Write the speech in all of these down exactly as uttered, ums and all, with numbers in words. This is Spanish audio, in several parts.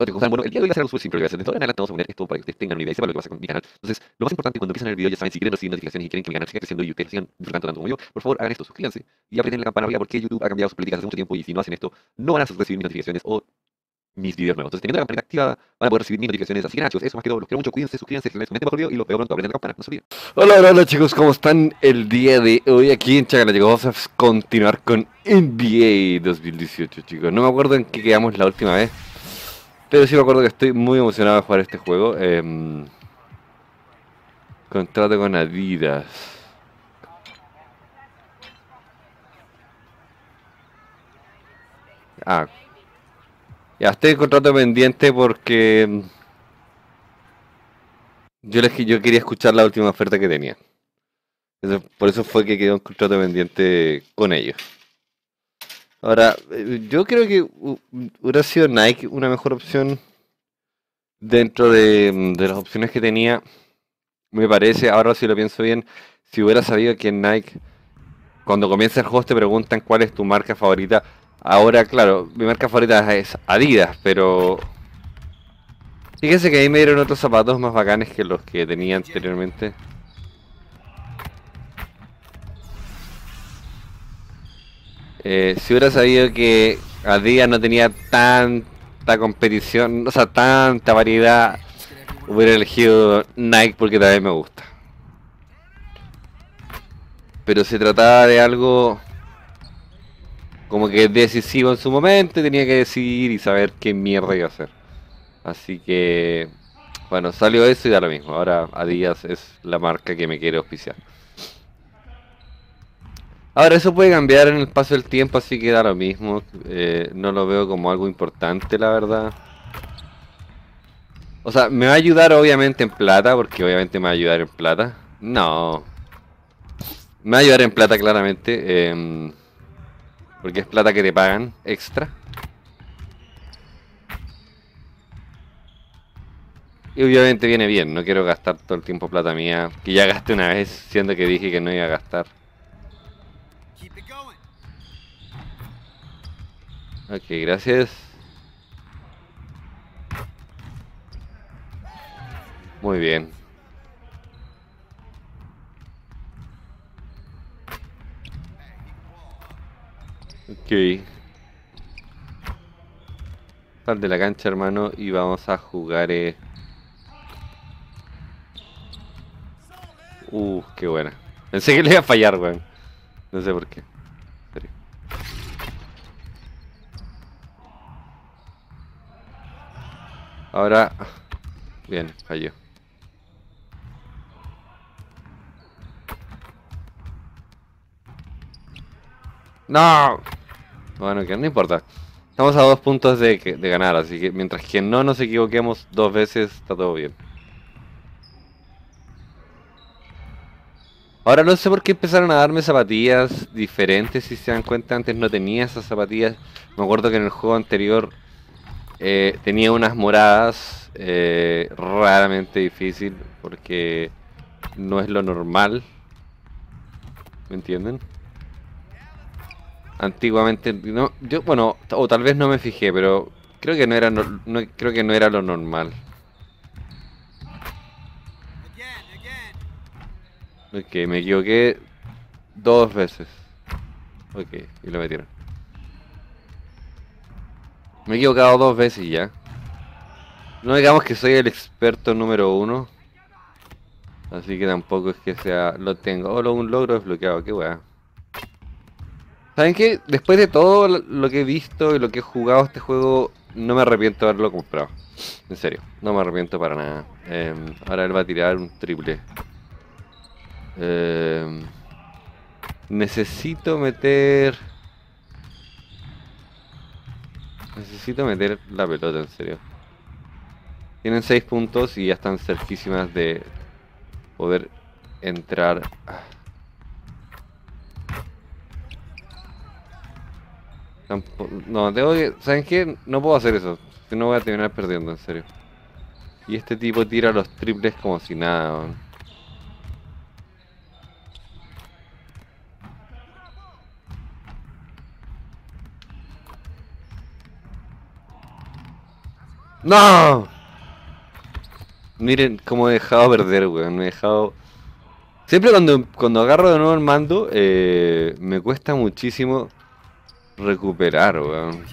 Otra cosa, bueno, el día de hoy va a ser algo súper simple, lo que voy a hacer. De ahora en adelante vamos a poner esto para que ustedes tengan una idea y sepan lo que pasa con mi canal. Entonces, lo más importante cuando empiezan el video, ya saben, si quieren recibir notificaciones y quieren que mi canal siga creciendo y ustedes sigan disfrutando tanto como yo, por favor hagan esto, suscríbanse y aprieten la campana arriba porque YouTube ha cambiado sus políticas hace mucho tiempo y si no hacen esto, no van a recibir mis notificaciones o mis videos nuevos. Entonces, teniendo la campanita activa, van a poder recibir mis notificaciones. Así que nada, chicos, eso más que todo, los quiero mucho, cuídense, suscríbanse, denle comenten bajo el video y los veo pronto, aprieten la campana, no se olviden. Hola, hola, hola chicos, ¿cómo están el día de hoy aquí en Chacala? Chicos, vamos a continuar con N B A dos mil dieciocho, chicos. No me acuerdo en qué quedamos la última vez, pero sí me acuerdo que estoy muy emocionado de jugar este juego. Eh, contrato con Adidas. Ah, ya estoy en contrato pendiente porque mm, yo, les, yo quería escuchar la última oferta que tenía. Eso- por eso fue que quedó en contrato pendiente con ellos. Ahora, eh, yo creo que hu- hubiera sido Nike una mejor opción dentro de, mm, de las opciones que tenía. Me parece, ahora si lo pienso bien, si hubiera sabido que en Nike, cuando comienza el juego te preguntan cuál es tu marca favorita. Ahora, claro, mi marca favorita es Adidas, pero fíjense que ahí me dieron otros zapatos más bacanes que los que tenía anteriormente. Eh, si hubiera sabido que Adidas no tenía tanta competición, o sea, tanta variedad, hubiera elegido Nike porque también me gusta. Pero se trataba de algo como que decisivo en su momento y tenía que decidir y saber qué mierda iba a hacer. Así que, bueno, salió eso y da lo mismo. Ahora Adidas es la marca que me quiere auspiciar. Ahora eso puede cambiar en el paso del tiempo, así que da lo mismo. Eh, no lo veo como algo importante, la verdad. O sea, me va a ayudar obviamente en plata, porque obviamente me va a ayudar en plata. No, me va a ayudar en plata claramente, em, porque es plata que te pagan extra. Y obviamente viene bien, no quiero gastar todo el tiempo plata mía, que ya gasté una vez, siendo que dije que no iba a gastar. Ok, gracias. Muy bien. Ok. Sal de la cancha, hermano, y vamos a jugar... Eh... Uh, qué buena. Pensé que le iba a fallar, weón. No sé por qué. En serio. Ahora... Bien, falló. ¡No! Bueno, que no importa. Estamos a dos puntos de, que- de ganar, así que mientras que no nos equivoquemos dos veces, está todo bien. Ahora no sé por qué empezaron a darme zapatillas diferentes, si se dan cuenta, antes no tenía esas zapatillas. Me acuerdo que en el juego anterior eh, tenía unas moradas, eh, raramente difícil, porque no es lo normal, ¿me entienden? Antiguamente, no, yo, bueno, o tal vez no me fijé, pero creo que no era, no, no- creo que no era lo normal. Ok, me equivoqué dos veces. Ok, y lo metieron. Me he equivocado dos veces ya. No digamos que soy el experto número uno, así que tampoco es que sea, lo tengo. Oh, lo- un logro desbloqueado, qué weá. ¿Saben qué? Después de todo lo lo que he visto y lo que he jugado este juego, no me arrepiento de haberlo comprado. En serio, no me arrepiento para nada. Em, ahora él va a tirar un triple. Em, necesito meter... Necesito meter la pelota, en serio. Tienen seis puntos y ya están cerquísimas de poder entrar. Ah, tampo- no, tengo que... ¿Saben qué? No puedo hacer eso. Si no voy a terminar perdiendo, en serio. Y este tipo tira los triples como si nada, weón. ¡No! Miren cómo he dejado perder, weón. Me he dejado... Siempre cuando, cuando agarro de nuevo el mando, eh, me cuesta muchísimo recuperar, weón.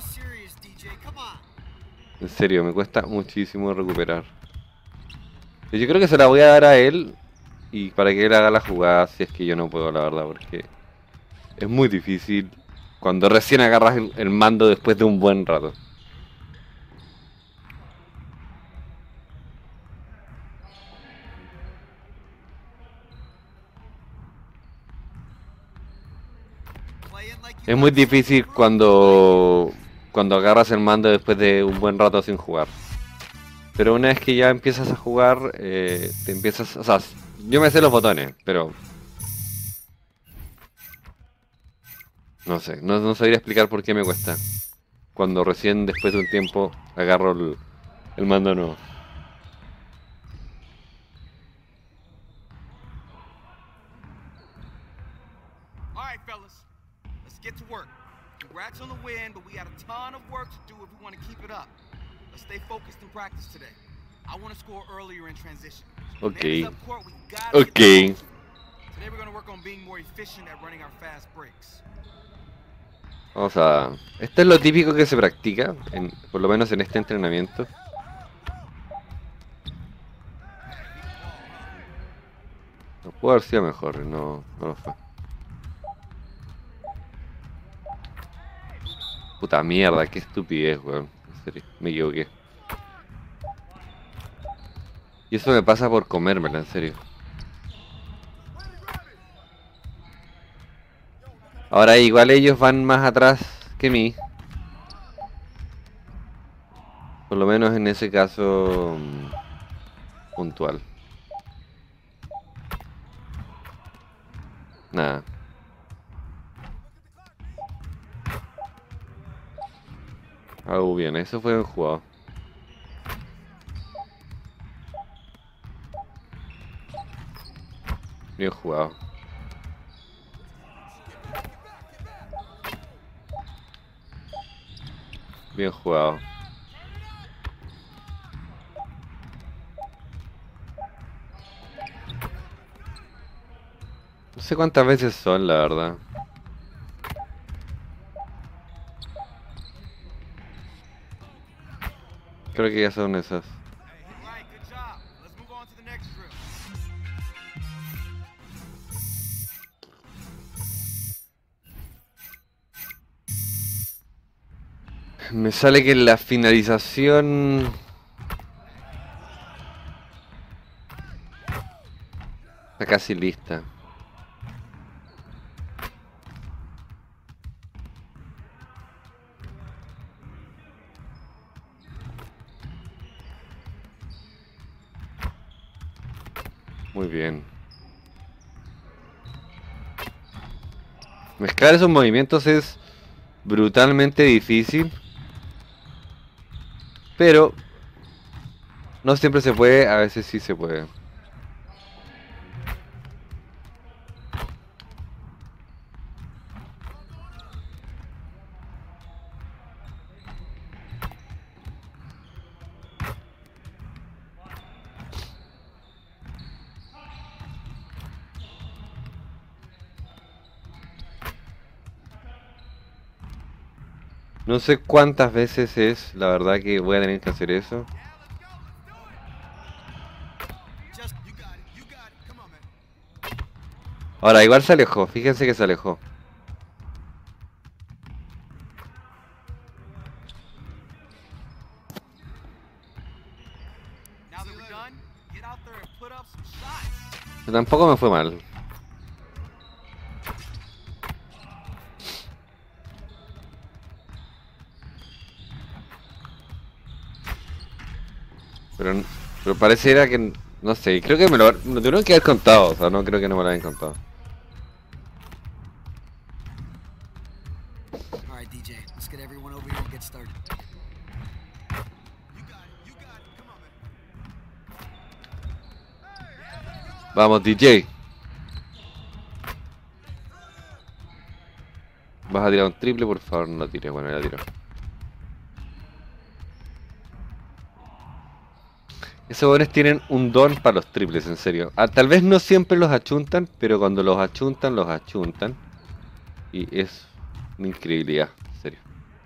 En serio, me cuesta muchísimo recuperar. Yo creo que se la voy a dar a él y para que él haga la jugada si es que yo no puedo, la verdad, porque es muy difícil cuando recién agarras el, el mando después de un buen rato. Es muy difícil cuando cuando agarras el mando después de un buen rato sin jugar. Pero una vez que ya empiezas a jugar, eh, te empiezas... O sea, yo me sé los botones, pero... No sé, no, no sabría explicar por qué me cuesta. Cuando recién después de un tiempo agarro el, el mando nuevo. Alright, fellas. Let's get to work. Congrats on the win, but we got a ton of work to do if we want to keep it up. Let's stay focused in practice today. I want to score earlier in transition. Ok. Up court, we gotta Ok. get the ball. Today we're going to work on being more efficient at running our fast breaks. Vamos a... Esto es lo típico que se practica, en, por lo menos en este entrenamiento. No pudo haber sido mejor, no, no lo fue. Puta mierda, qué estupidez, weón. En serio, me equivoqué. Y eso me pasa por comérmela, en serio. Ahora igual ellos van más atrás que mí. Por lo menos en ese caso mm, puntual. Nada. Hago bien, eso fue bien jugado. Bien jugado. Bien jugado. No sé cuántas veces son, la verdad. Creo que ya son esas. Alright, good job. Let's move on to the next drill. Me sale que la finalización... Está casi lista. Muy bien. Mezclar esos movimientos es brutalmente difícil. Pero no siempre se puede, a veces sí se puede. No sé cuántas veces es, la verdad que voy a tener que hacer eso. Just, you got it, you got it. Come on, man. Ahora, igual se alejó, fíjense que se alejó. Now that we're done, get out there and put up some shots. Pero tampoco me fue mal. Pero, pero pareciera que, no sé, creo que me lo, me lo tuvieron que haber contado, o sea, no creo que no me lo hayan contado. Alright, D J, let's get everyone over here and get started. You got it, you got it. Come on, man. Vamos, D J. ¿Vas a tirar un triple? Por favor, no tires. Bueno, ya tiró. Esos buenos tienen un don para los triples, en serio. Ah, tal vez no siempre los achuntan, pero cuando los achuntan, los achuntan. Y es una increíbilidad, en serio.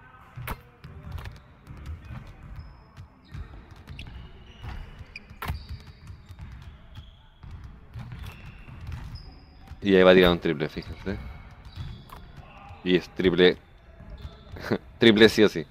Y ahí va a tirar un triple, fíjense. Y es triple. Triple sí o sí.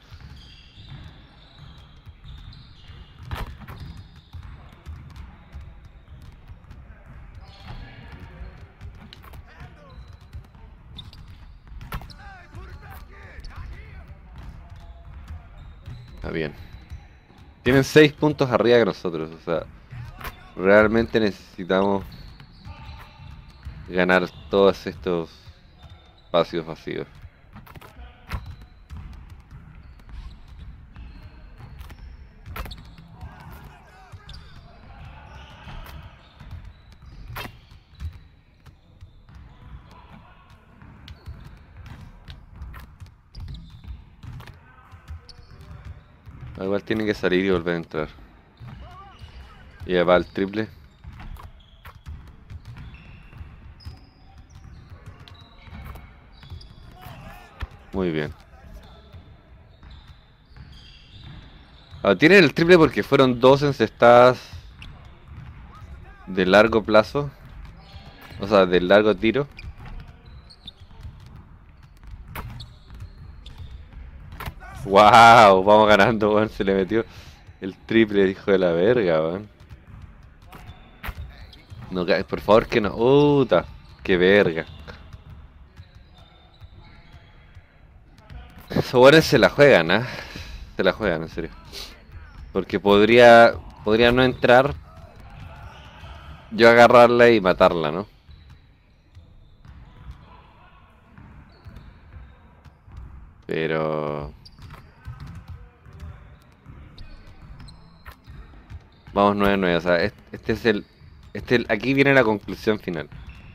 Está bien. Tienen seis puntos arriba que nosotros, o sea, realmente necesitamos ganar todos estos espacios vacíos. Igual tiene que salir y volver a entrar. Y ahí va el triple. Muy bien. Ah, tienen el triple porque fueron dos encestadas de largo plazo. O sea, de largo tiro. ¡Wow! Vamos ganando, weón. Se le metió el triple, hijo de la verga, weón. No, ca- por favor que no. ¡Uta! ¡Qué verga! Esos weones se la juegan, ¿ah? Se la juegan, en serio. Porque podría, podría no entrar. Yo agarrarla y matarla, ¿no? Pero... Vamos nueve nueve, o sea, es- este es el... Este, el- aquí viene la conclusión final.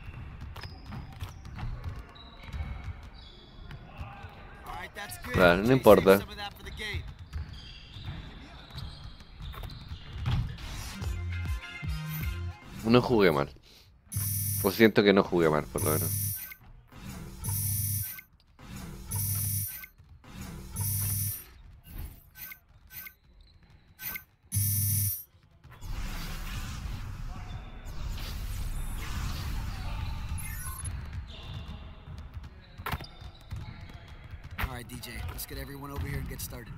All right, that's good. Claro, no Jay, importa. save some of that for the game. No jugué mal. O siento que no jugué mal, por lo menos. All right, D J, let's get everyone over here and get started.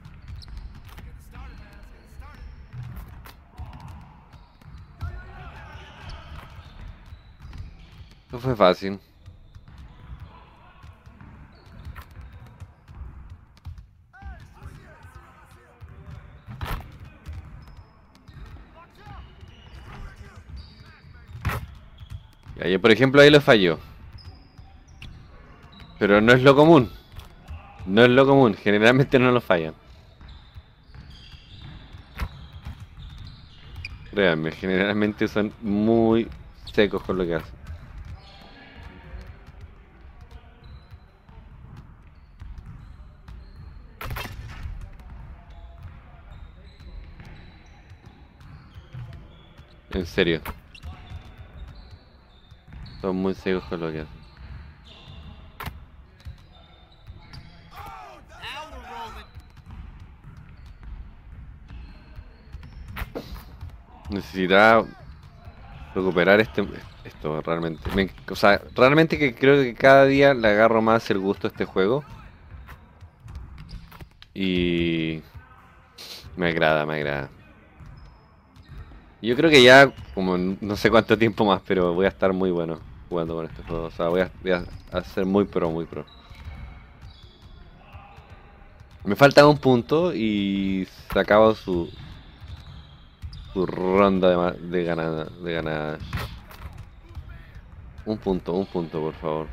No fue fácil. Ya, yo, por ejemplo, ahí lo falló. Pero no es lo común. No es lo común. Generalmente no lo fallan. Créanme, generalmente son muy secos con lo que hacen. En serio. Son muy secos con lo que hacen. Now we're rolling. Necesitaba recuperar este esto realmente. Me- o sea, realmente que creo que cada día le agarro más el gusto a este juego. Y me agrada, me agrada. Yo creo que ya, como en no sé cuánto tiempo más, pero voy a estar muy bueno jugando con este juego. O sea, voy a, voy a, a ser muy pro, muy pro. Me falta un punto y se acaba su, su ronda de, ma- de ganada, de ganadas. Un punto, un punto, por favor.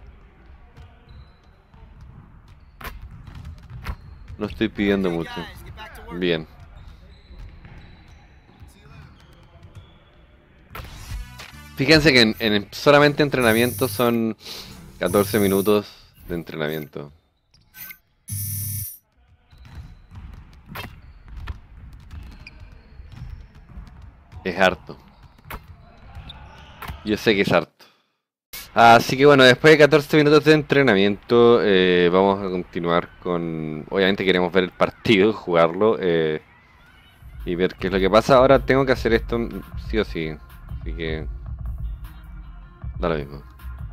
No estoy pidiendo Okay, mucho. guys, get back to work. Bien. Fíjense que en, en solamente entrenamiento son catorce minutos de entrenamiento. Es harto. Yo sé que es harto. Así que bueno, después de catorce minutos de entrenamiento, eh, vamos a continuar con... Obviamente queremos ver el partido, jugarlo eh, y ver qué es lo que pasa. Ahora tengo que hacer esto sí o sí, así que da lo mismo.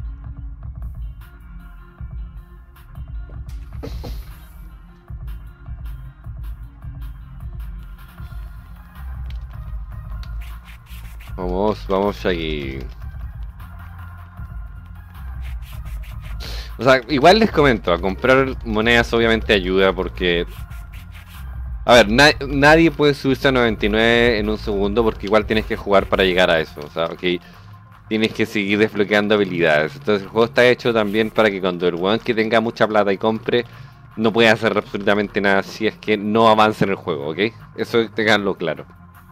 Vamos, vamos aquí. O sea, igual les comento, a comprar monedas obviamente ayuda porque... A ver, na nadie puede subirse a noventa y nueve en un segundo porque igual tienes que jugar para llegar a eso. O sea, ok, tienes que seguir desbloqueando habilidades. Entonces el juego está hecho también para que cuando el weón que tenga mucha plata y compre, no pueda hacer absolutamente nada si es que no avanza en el juego, ¿ok? Eso tenganlo claro.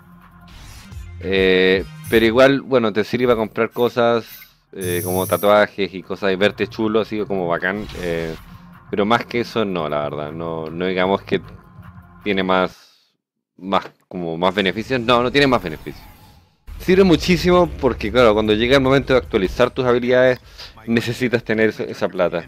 Eh, pero igual, bueno, te sirve para comprar cosas... Eh, como tatuajes y cosas de verte chulo, así como bacán, eh, pero más que eso no, la verdad, no, no digamos que tiene más, más, como más beneficios, no, no tiene más beneficios. Sirve muchísimo porque claro, cuando llega el momento de actualizar tus habilidades, necesitas tener esa, esa plata.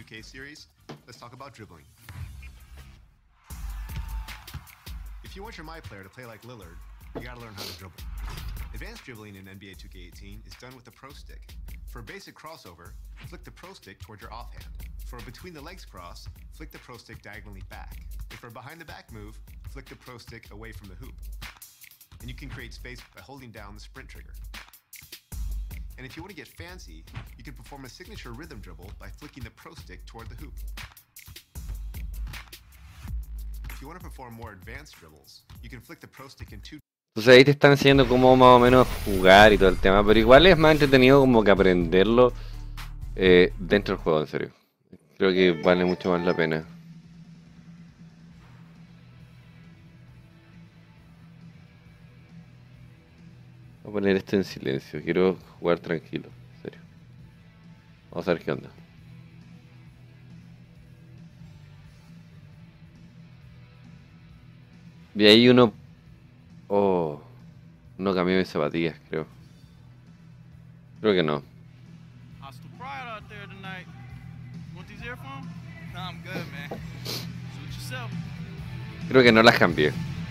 Advanced dribbling in N B A two K eighteen is done with the Pro Stick. For a basic crossover, flick the Pro Stick toward your offhand. For a between the legs cross, flick the Pro Stick diagonally back. And for a behind the back move, flick the Pro Stick away from the hoop. And you can create space by holding down the sprint trigger. And if you want to get fancy, you can perform a signature rhythm dribble by flicking the Pro Stick toward the hoop. If you want to perform more advanced dribbles, you can flick the Pro Stick in two. Entonces ahí te están enseñando cómo más o menos jugar y todo el tema, pero igual es más entretenido como que aprenderlo eh, dentro del juego, en serio. Creo que vale mucho más la pena. Voy a poner esto en silencio, quiero jugar tranquilo, en serio. Vamos a ver qué onda. Y ahí uno... Oh, no cambié mis zapatillas, creo. Creo que no. Hostile pride out there tonight. Want these earphones? No, I'm good, man. Suit yourself. Creo que no las cambié.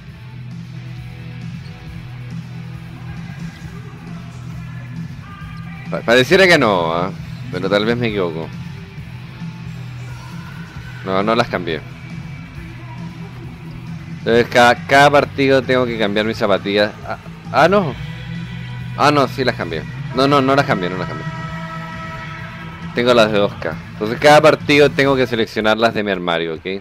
Pa- pareciera que no, ¿eh? Pero tal vez me equivoco. No, no las cambié. Entonces cada, cada partido tengo que cambiar mis zapatillas. Ah, ah, no. Ah, no, sí las cambié. No, no, no las cambié, no las cambié. Tengo las de dos K. Entonces cada partido tengo que seleccionar las de mi armario, ¿ok?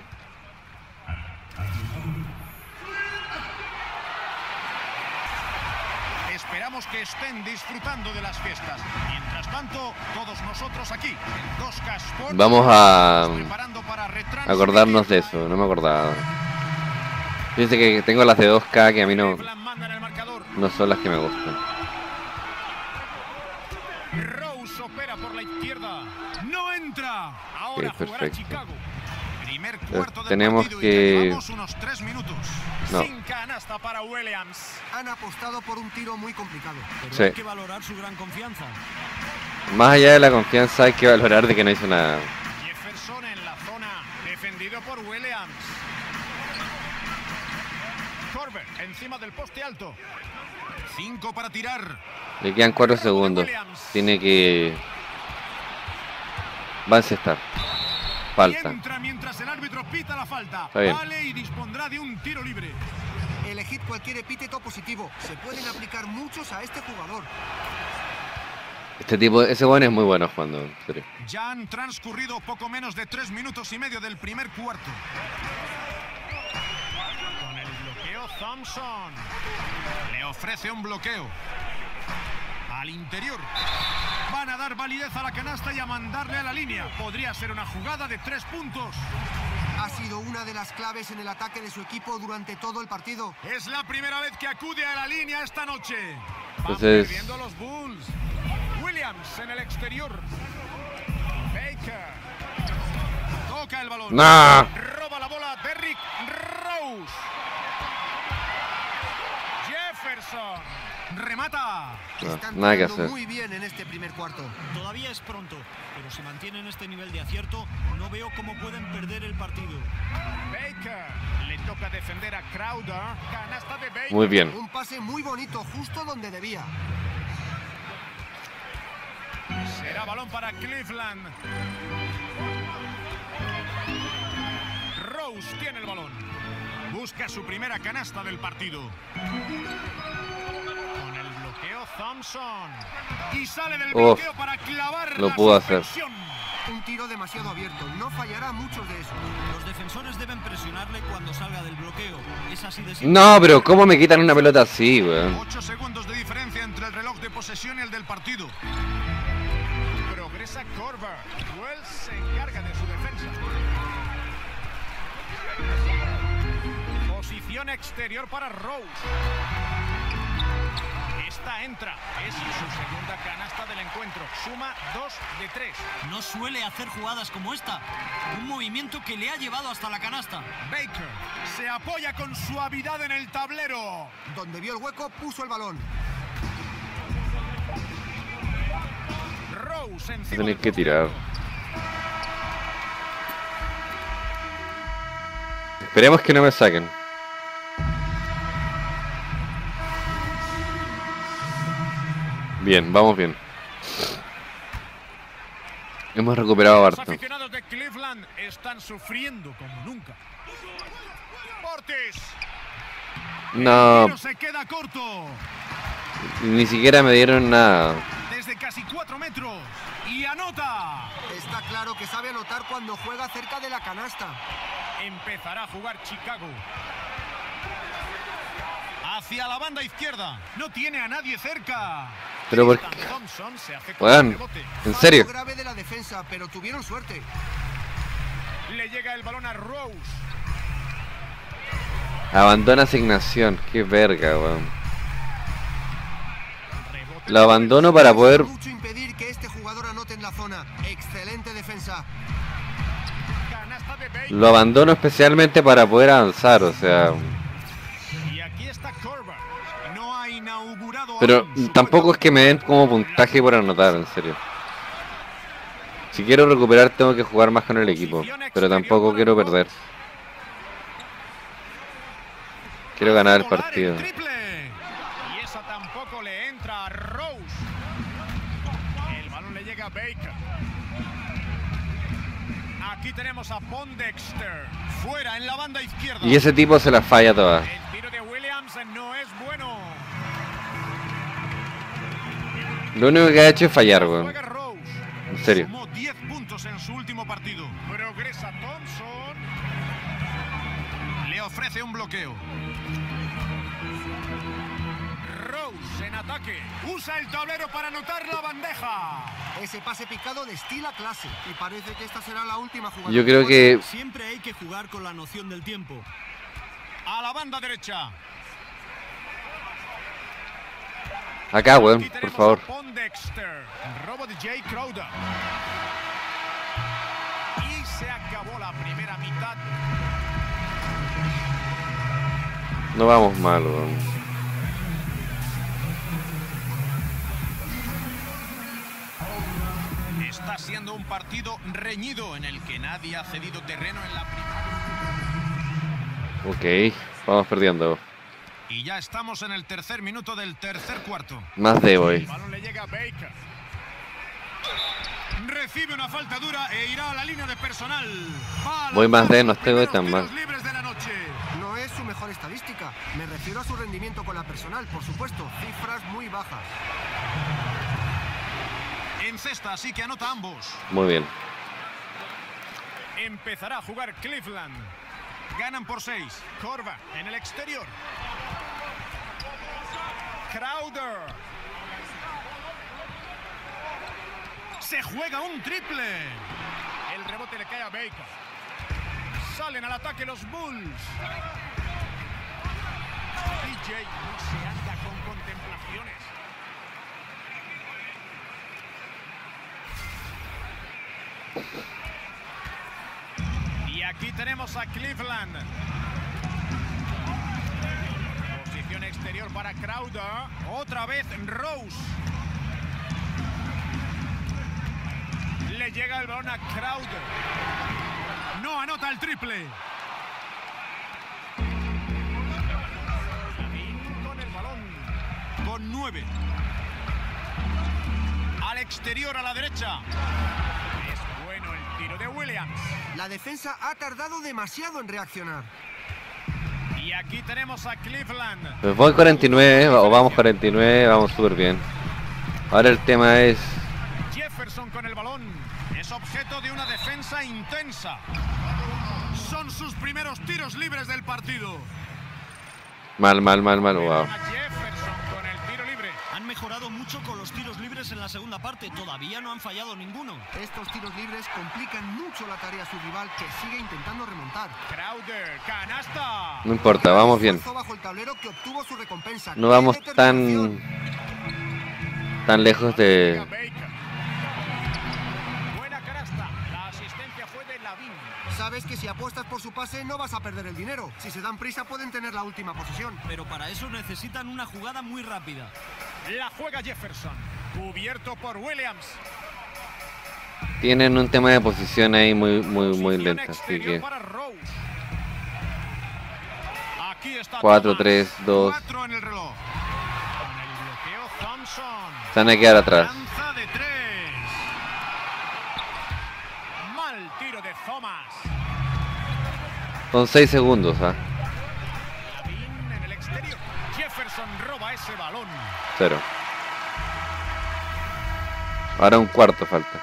Esperamos que estén disfrutando de las fiestas. Mientras tanto, todos nosotros aquí, en dos K Sports, Vamos a preparando para retransmitir acordarnos de eso, no me acordaba. Fíjense que tengo las de dos K que a mí no, Cleveland manda en el marcador. no son las que me gustan. Rose opera por la izquierda. No entra. Ahora Ok, jugará perfecto. Chicago. Primer Entonces, cuarto del tenemos partido que- y ya llevamos unos tres minutos. No. Sin canasta para Williams. Han apostado por un tiro muy complicado. Sí. Hay que valorar su gran confianza. Más allá de la confianza hay que valorar de que no hizo nada. Jefferson en la zona, defendido por Williams. Corbett encima del poste alto. Cinco para tirar. Le quedan cuatro segundos. Tiene que... Va a encestar. Falta. Entra mientras el árbitro pita la falta. Está bien. Vale y dispondrá de un tiro libre. Elegid cualquier epíteto positivo. Se pueden aplicar muchos a este jugador. Este tipo, ese bueno es muy bueno jugando, en serio. Ya han transcurrido poco menos de tres minutos y medio del primer cuarto. Con el bloqueo Thompson. Le ofrece un bloqueo. Al interior. Van a dar validez a la canasta y a mandarle a la línea. Podría ser una jugada de tres puntos. Ha sido una de las claves en el ataque de su equipo durante todo el partido. Es la primera vez que acude a la línea esta noche. Van Entonces- perdiendo los Bulls. Williams en el exterior. Baker. Toca el balón. ¡Nah! Roba la bola Derrick Rose. Jefferson. Remata. No, Están nada que tirando hacer. muy bien en este primer cuarto. Todavía es pronto, pero si mantienen este nivel de acierto, no veo cómo pueden perder el partido. Baker. Le toca defender a Crowder. Canasta de Baker. Muy bien. Un pase muy bonito, justo donde debía. Será balón para Cleveland. Rose tiene el balón. Busca su primera canasta del partido. Con el bloqueo Thompson. Y sale del Uf, bloqueo para clavar lo la pudo hacer. suspensión. Un tiro demasiado abierto. No fallará muchos de esos. Los defensores deben presionarle cuando salga del bloqueo. Es así de simple. No, pero ¿cómo me quitan una pelota así, weón? Ocho segundos de diferencia entre el reloj de posesión y el del partido. Progresa Korver. Wells se encarga de su defensa. Posición exterior para Rose. Esta entra. Es su segunda canasta del encuentro. Suma dos de tres. No suele hacer jugadas como esta. Un movimiento que le ha llevado hasta la canasta. Baker se apoya con suavidad en el tablero. Donde vio el hueco, puso el balón. Rose encima Tenéis del que tirar. portero. Esperemos que no me saquen. Bien, vamos bien. Hemos recuperado a Los Barton. aficionados de Cleveland están sufriendo como nunca. Portis. No, Tiro se queda corto. ni siquiera me dieron nada. Desde casi cuatro metros. Y anota. Está claro que sabe anotar cuando juega cerca de la canasta. Empezará a jugar Chicago. Hacia la banda izquierda. No tiene a nadie cerca. Pero por Tristan qué. Thompson se hace con el Weón, rebote. en Fallo serio. grave de la defensa, pero tuvieron suerte. Le llega el balón a Rose. Abandona asignación. Qué verga, weón. Rebote Lo abandono para poder. Mucho impedir que este jugador anote en la zona. Excelente defensa. Canasta de Baker. Lo abandono especialmente para poder avanzar, o sea. Y aquí está Korver. No ha inaugurado Pero aún su tampoco es cuenta. que me den como puntaje por anotar, en serio. Si quiero recuperar tengo que jugar más con el equipo, pero tampoco quiero perder. Quiero ganar el Volar partido. triple. Y esa tampoco le entra a Rose. El balón le llega a Baker. Aquí tenemos a Pondexter. Fuera en la banda izquierda. Y ese tipo se la falla todas. El tiro de Williams no es bueno. Lo único que ha hecho es fallar, weón. Juega Rose. En serio. Sumó diez puntos en su último partido. Progresa Thompson. Le ofrece un bloqueo. Rose en ataque. Usa el tablero para anotar la bandeja. Ese pase picado destila clase. Y parece que esta será la última jugada. Yo creo que Siempre hay que jugar con la noción del tiempo. A la banda derecha. acá, weón, Aquí por tenemos favor. a Pondexter. Robo de Jay Crowder. Y se acabó la primera mitad. No vamos mal, weón. Está siendo un partido reñido en el que nadie ha cedido terreno en la primera. Ok, vamos perdiendo. Y ya estamos en el tercer minuto del tercer cuarto. Más de El hoy. balón le llega a Baker. Recibe una falta dura e irá a la línea de personal. Va a Voy más lanzar de, no sus estoy primeros tan tiros mal. libres de la noche. No es su mejor estadística. Me refiero a su rendimiento con la personal, por supuesto. Cifras muy bajas. En cesta, así que anota ambos. Muy bien. Empezará a jugar Cleveland. Ganan por seis. Korver en el exterior. Crowder. Se juega un triple. El rebote le cae a Baker. Salen al ataque los Bulls. D J no se anda con contemplaciones. Y aquí tenemos a Cleveland. Posición exterior para Crowder. Otra vez Rose. Le llega el balón a Crowder. No anota el triple. Con el balón. Con nueve. Al exterior, a la derecha. Es bueno el tiro de Williams. La defensa ha tardado demasiado en reaccionar. Y aquí tenemos a Cleveland. Pues voy cuarenta y nueve, o vamos cuarenta y nueve, vamos súper bien. Ahora el tema es... Jefferson con el balón. Es objeto de una defensa intensa. Son sus primeros tiros libres del partido. Mal, mal, mal, mal, wow. Jefferson con el tiro libre. Han mejorado mucho con los tiros libres en la segunda parte. Todavía no han fallado ninguno. Estos tiros libres complican mucho la tarea a su rival, que sigue intentando remontar. Crowder, canasta. No importa, vamos bien. Esfuerzo bajo el tablero que obtuvo su recompensa. No vamos ¡Qué tan... determinación! tan lejos de... Buena canasta. La asistencia fue de Lavin. Sabes que si apuestas por su pase no vas a perder el dinero. Si se dan prisa pueden tener la última posición. Pero para eso necesitan una jugada muy rápida. La juega Jefferson. Cubierto por Williams. Tienen un tema de posición ahí muy, muy, muy Posición lenta, así exterior que... para Rose. Aquí está cuatro, Thomas. tres, dos. Cuatro en el reloj. Con el bloqueo Thompson. Se van a quedar atrás. Lanza de tres. Mal tiro de Thomas. Son seis segundos, ¿ah? Lavin en el exterior. Jefferson roba ese balón. Cero. Ahora un cuarto falta.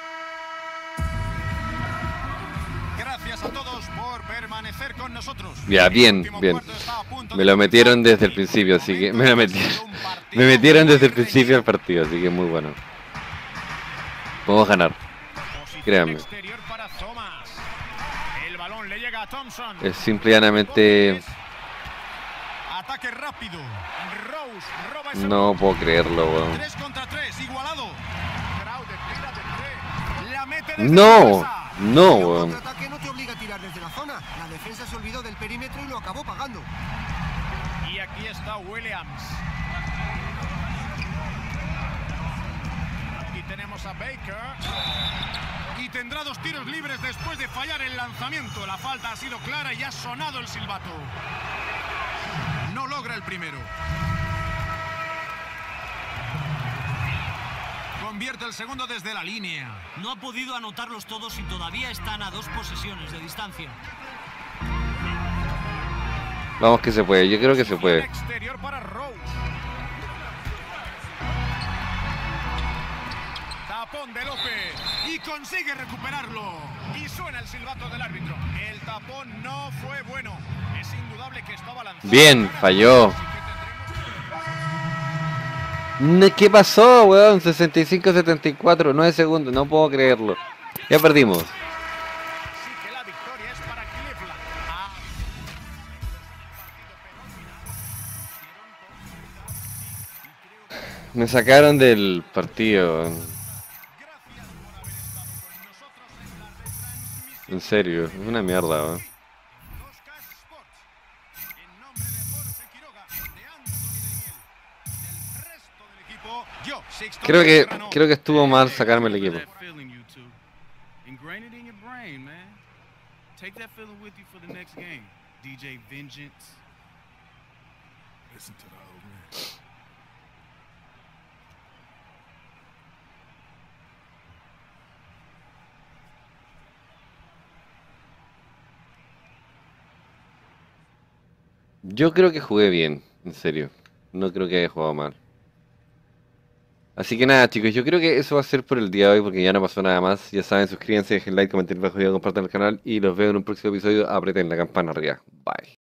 Gracias a todos por permanecer con nosotros. Ya, bien, El último bien. cuarto está a punto Me de lo metieron comenzar. desde el principio, así que... Me lo metieron, Un partido me metieron desde el muy principio del partido, así que muy bueno. Podemos ganar. Posición Créanme. exterior para Thomas. El balón le llega a Thompson. Es simple y llanamente... Ataque rápido. Rose roba ese No balón. puedo creerlo, weón. tres contra tres, igualado. Crowder tira de tres. La mete desde No, casa. no, Un weón. contraataque no te obliga a tirar desde la zona. La defensa se olvidó del perímetro y lo acabó pagando. Y aquí está Williams. Aquí tenemos a Baker. Y tendrá dos tiros libres después de fallar el lanzamiento. La falta ha sido clara y ha sonado el silbato. No logra el primero. Convierte el segundo desde la línea. No ha podido anotarlos todos y todavía están a dos posesiones de distancia. Vamos que se puede, yo creo que se puede. Exterior para Rose. Tapón de López y consigue recuperarlo. Y suena el silbato del árbitro. El tapón no fue bueno. Es indudable que estaba lanzado. Bien, falló. Ne- ¿Qué pasó, weón? sesenta y cinco a setenta y cuatro, nueve segundos, no puedo creerlo. Ya perdimos. Así que la victoria es para Cleveland. Ah. Me sacaron del partido, weón. En serio, es una mierda, weón. En nombre de Jorge Quiroga, de Anthony Daniel, del resto del equipo, yo, Sixto Creo que, Serrano. creo que estuvo mal sacarme el equipo. That feeling, you two. Ingrain it in your brain, man. Take that feeling with you for the next game. D J Vengeance. Listen to the old man. Yo creo que jugué bien, en serio. No creo que haya jugado mal. Así que nada, chicos, yo creo que eso va a ser por el día de hoy, porque ya no pasó nada más. Ya saben, suscríbanse, dejen like, comenten bajo el video, compartan el canal y los veo en un próximo episodio. Aprieten la campana arriba. Bye.